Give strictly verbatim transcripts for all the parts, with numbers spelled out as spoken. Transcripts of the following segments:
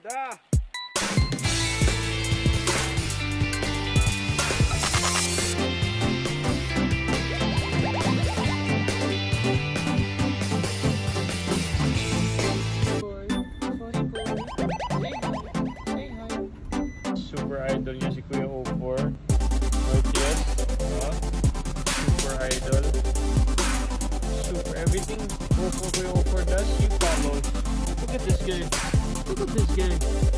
ganda! Super idol niya si Kuya O four. Yes. Uh, super idol. Super everything O four Kuya O four does, he follows. Look at this guy. Look at this guy.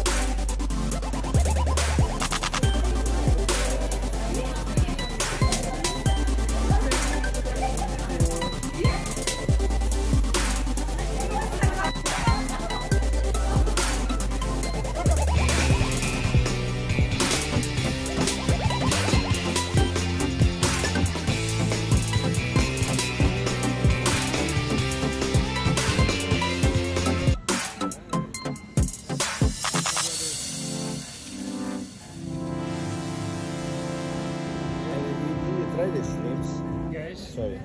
Try the shrimps. Guys, Sorry.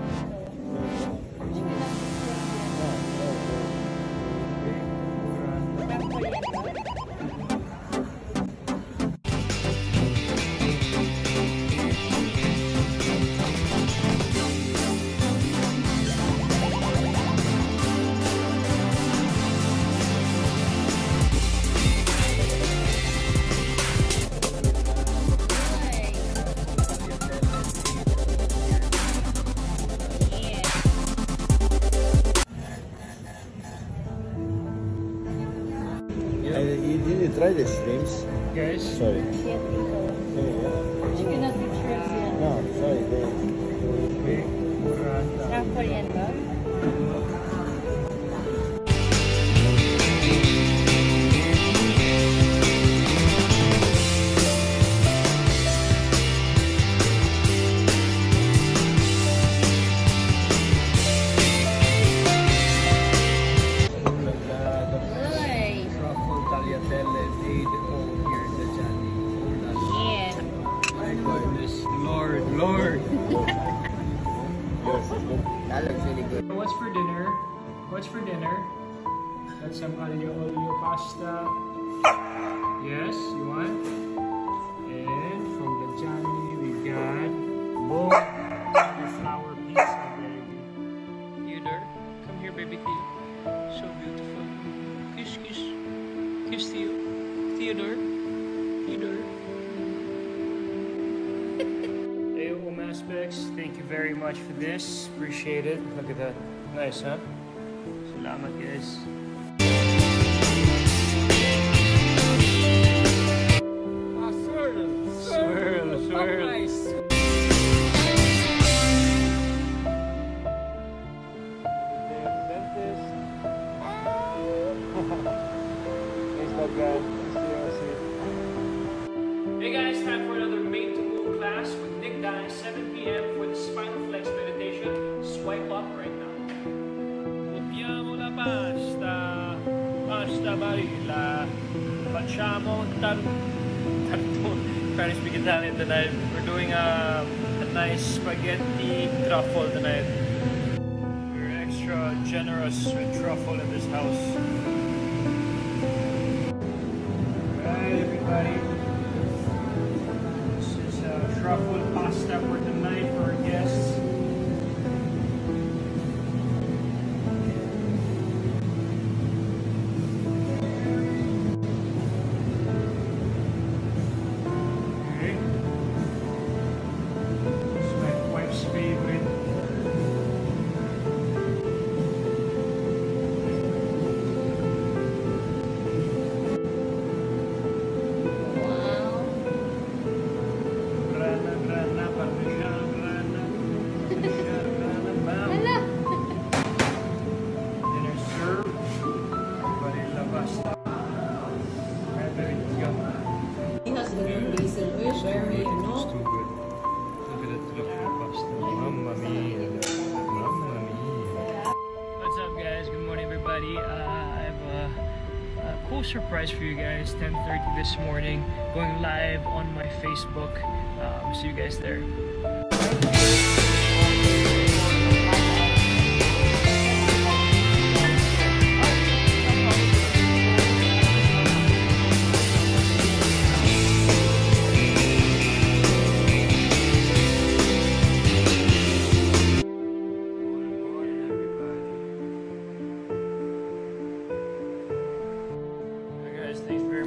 You didn't try the shrimps? guys. Sorry. You cannot do shrimps yet. No, sorry. They, Sarap Oriental. Lord, Lord. yours is good. That looks really good. What's for dinner? What's for dinner? Got some aglio olio pasta. Yes, you want? And from the Johnny, we got boom, the flour pizza, baby. Theodore, come here, baby. So beautiful. Kiss, kiss, kiss, Theo. Theodore, Theodore. Aspects, thank you very much for this. Appreciate it. Look at that. Nice, huh? Salamat, guys. Ah, swirl! Swirl, swirl. Nice! Dentist. Thanks, dog guy. Hey guys, time for another Made to Move class with Nick Dye, seven p m for the spinal flex meditation. Swipe up right now. Copiamo la pasta, pasta barilla, facciamo tar tartone. Trying to speak Italian tonight. We're doing a, a nice spaghetti truffle tonight. We're extra generous with truffle in this house. Alright, everybody. Truffle pasta for tonight for our guests. Okay. This is my wife's favorite. Very, you know. It's too good. Look at that truffle pasta. Mamma mia. Mamma mia. What's up, guys? Good morning, everybody. Uh, I have a, a cool surprise for you guys. ten thirty this morning. Going live on my Facebook. Um, see you guys there.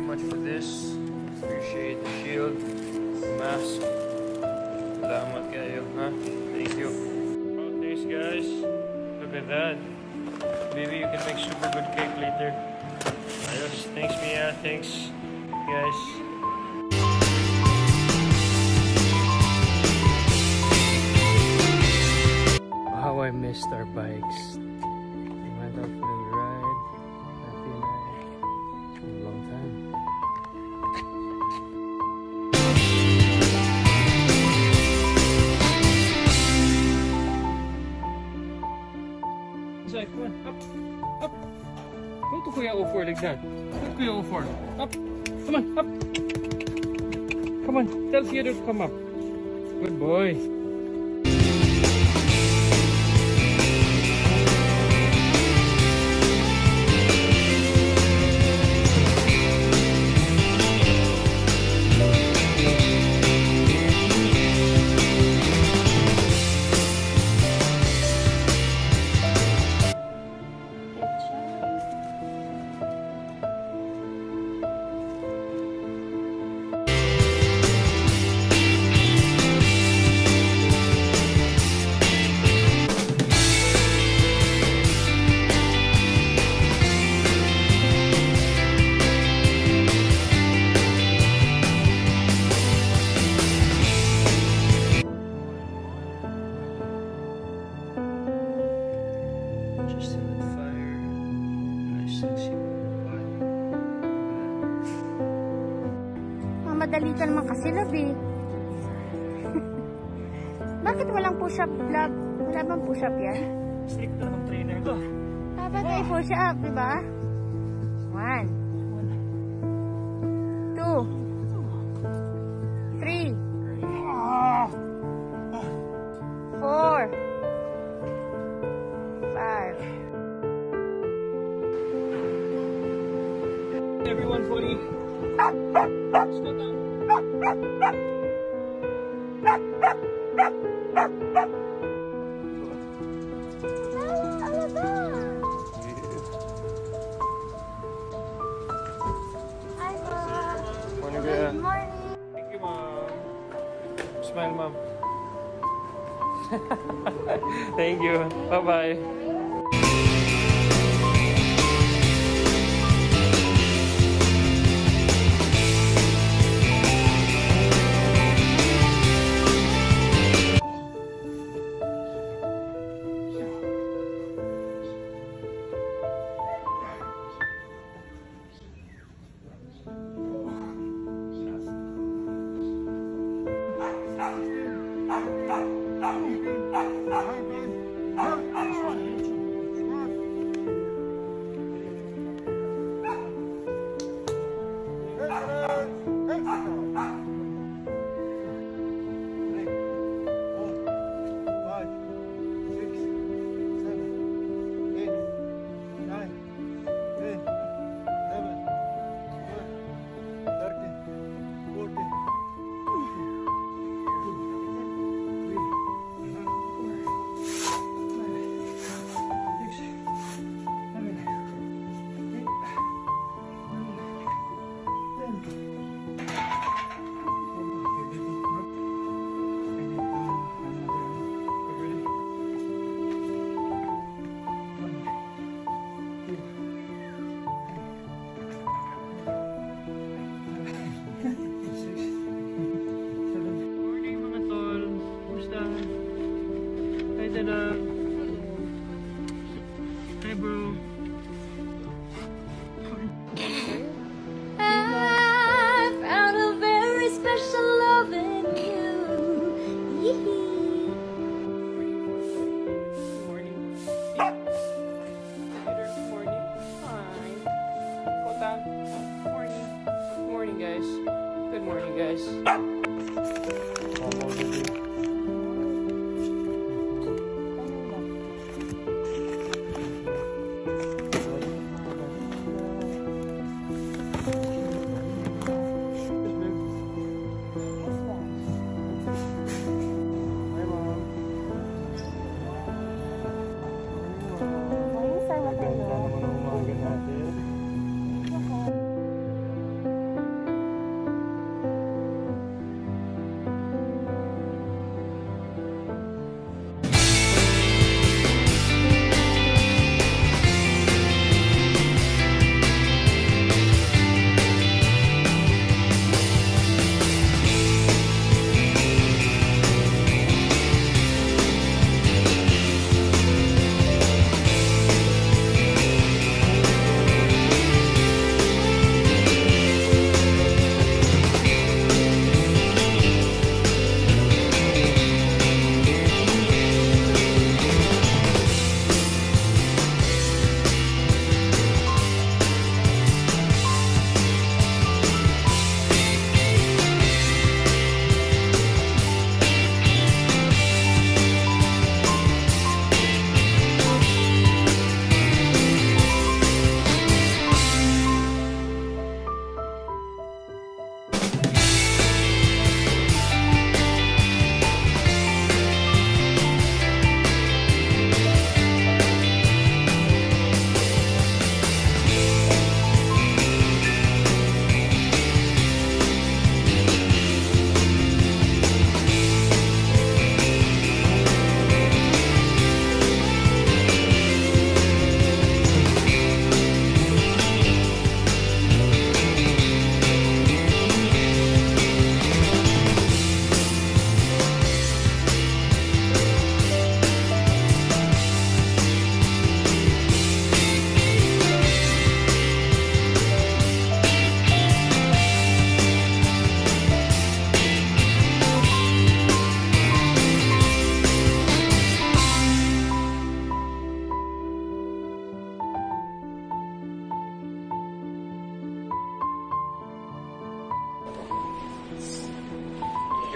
much for this. Appreciate the shield, the mask. Salamat kayo, ha? Thank you. Oh, thanks guys. Look at that. Maybe you can make super good cake later. Ayos. Thanks Mia. Thanks guys. How I missed our bikes. We went out for a ride. I feel like in a long time. Inside, come on, up, up. Go to Kuya O four like that. Go to Kuya O four. Up. Come on, up. Come on, tell Theodore to come up. Good boy. Madali ka naman kasi, love eh. Bakit walang push-up, love? Wala bang push-up yan? Strict na ng trainer ko. Dapat ay push-up, di ba? One. Two. Three. Four. Five. Everyone fully. Let's go down. Morning, Kuya. Good morning. Thank you, Mom. Smile, Mom. Thank you. Bye-bye. Hi, bro. I found a very special love in you. Yee-hee. Good morning. Good morning. Hi. Go down. Morning. Good morning, guys. Good morning, guys.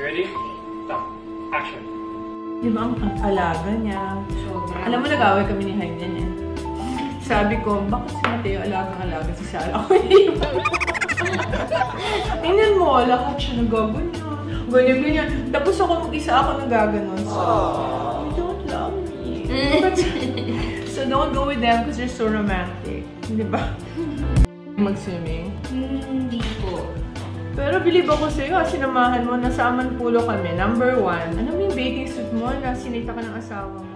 ready? Stop. Action. Di ba ang ang alaga niya? Sobra. Alam mo, nag-away kami ni Hayden eh. Sabi ko, bakit si Matteo alagang-alaga si Sarah? Ako hindi ba? Tingnan mo, lahat siya nagaganyan. Ganyan-ganyan. Tapos ako mag-isa ako nagaganon. So, you don't love me. So don't go with them because they're so romantic. Di ba? Mag-swimming? Hindi po. Pero believe ako sa'yo, sinamahan mo, nasa Amanpulo kami, number one. Ano mo yung bathing suit mo na sinita ka ng asawa mo?